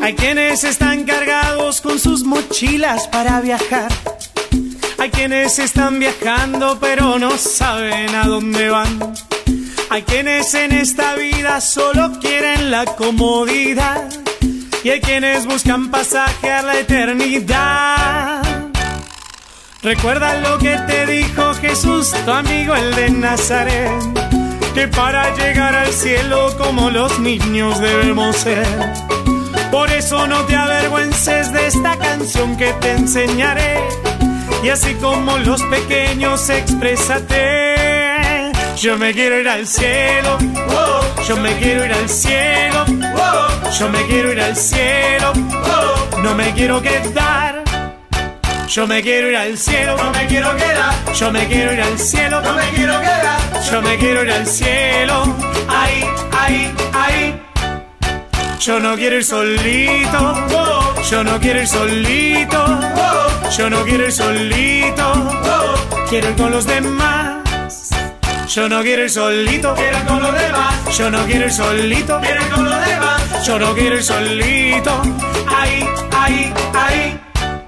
Hay quienes están cargados con sus mochilas para viajar. Hay quienes están viajando pero no saben a dónde van. Hay quienes en esta vida solo quieren la comodidad. Y hay quienes buscan pasaje a la eternidad. Recuerda lo que te dijo Jesús, tu amigo el de Nazaret, que para llegar al cielo como los niños debemos ser. Por eso no te avergüences de esta canción que te enseñaré, y así como los pequeños exprésate. Yo me quiero ir al cielo, oh, yo me quiero ir al cielo, oh, yo me quiero ir al cielo, oh, no me quiero quedar. Yo me quiero ir al cielo, no me quiero quedar. Yo me quiero ir al cielo, no me quiero quedar. Yo me quiero ir al cielo, ahí, ahí, ahí. Yo no quiero ir solito, oh, yo no quiero ir solito, oh, yo no quiero ir solito, oh, quiero ir con los demás. Yo no quiero ir solito, quiero ir con los demás. Yo no quiero ir solito, quiero ir con los demás. Yo no quiero ir solito, ahí, ahí, ahí.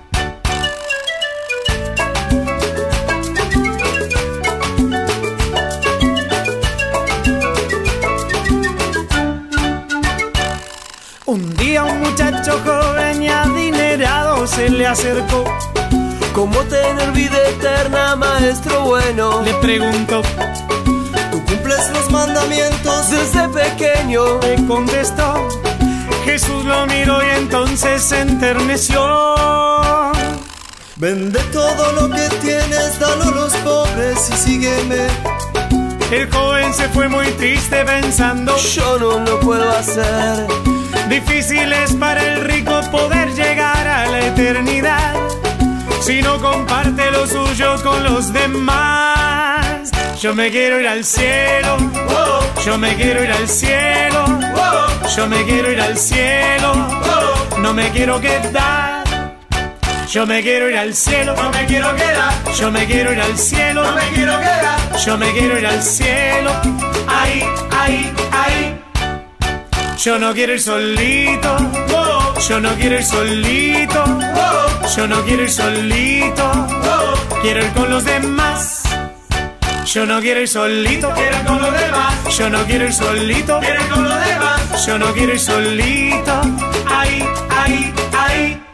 Un día un muchacho joven y adinerado se le acercó. ¿Cómo tener vida eterna, maestro bueno? Le preguntó. ¿Tú cumples los mandamientos desde pequeño? Le contestó. Jesús lo miró y entonces se enterneció. Vende todo lo que tienes, dalo a los pobres y sígueme. El joven se fue muy triste pensando, yo no lo puedo hacer. Difícil es para el rico poder llegar a la eternidad si no comparte lo suyo con los demás. Yo me quiero ir al cielo, oh, yo me quiero ir al cielo, oh, yo me quiero ir al cielo, oh, no me quiero quedar. Yo me quiero ir al cielo, no me quiero quedar. Yo me quiero ir al cielo, no me quiero quedar. Yo me quiero ir al cielo, ahí, ahí, ahí. Yo no quiero ir solito, oh, yo no quiero ir solito, oh, yo no quiero ir solito, oh, quiero ir con los demás. Yo no quiero ir solito, quiero ir con los demás. Yo no quiero ir solito, quiero ir con los demás. Yo no quiero ir solito, ahí, ahí, ahí.